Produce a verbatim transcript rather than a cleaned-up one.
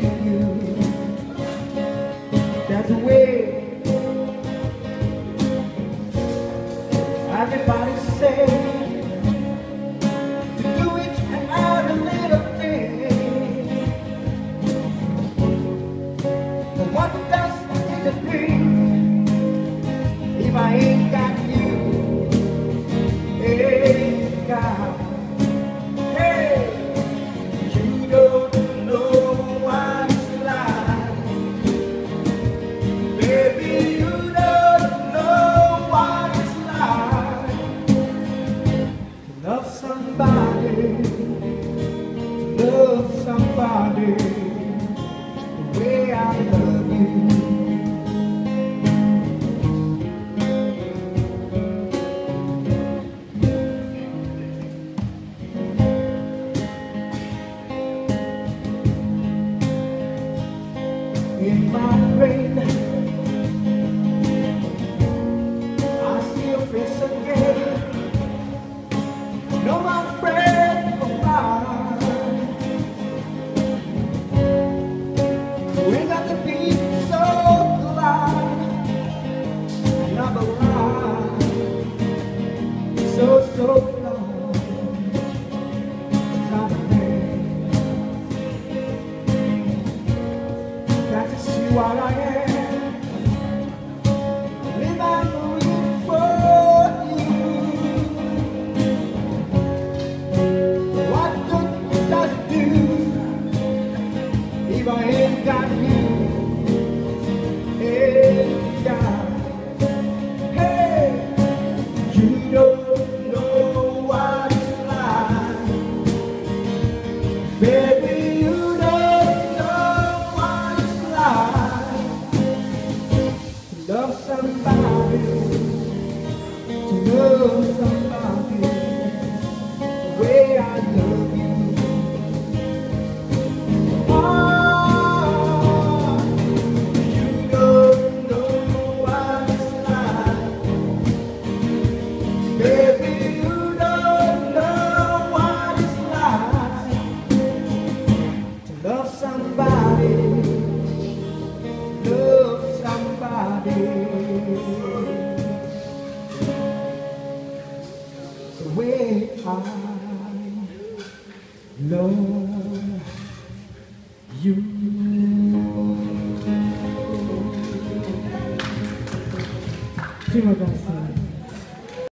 you. That's the way everybody says to do it and add a little thing. But what does it bring if I ain't got you? Hey, God. Hey, you don't know what it's like. Baby, you don't know what it's like to love somebody, to love somebody the way I love you. In my brain, I see your face again. No, my friend of mine, we got to be so glad. Another line, so so long. I'm a man. Got to see what I am. Live and live for you. What good does it do if I ain't got you? Hey, God. Hey, you don't know what it's like. Baby, you don't know what it's like to love somebody, to love somebody the way I love you. Oh, you don't know what it's like. Baby, you don't know what it's like to love somebody, to love somebody the way I love you. Terima kasih.